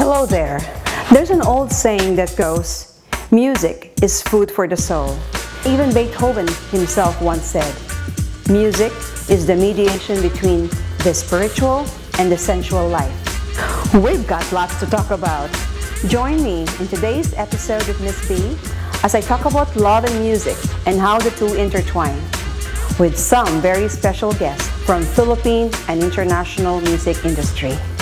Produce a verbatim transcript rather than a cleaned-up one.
Hello there. There's an old saying that goes, music is food for the soul. Even Beethoven himself once said, music is the mediation between the spiritual and the sensual life. We've got lots to talk about. Join me in today's episode of Miss B as I talk about love and music and how the two intertwine, with some very special guests from Philippine and international music industry.